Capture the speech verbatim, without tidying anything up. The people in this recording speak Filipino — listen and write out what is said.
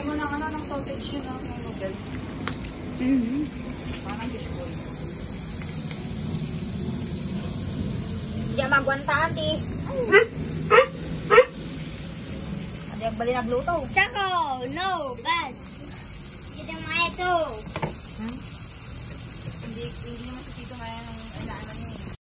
Lagyan mo ng ano, ng sausage yun, ng noodles. Mm-hmm. Parang fishball. Hindi magwanta, ate. Ate, agbali nagluto. Choco, no, bad. Kita mo ito. Hindi, hindi naman si Tito Maya ng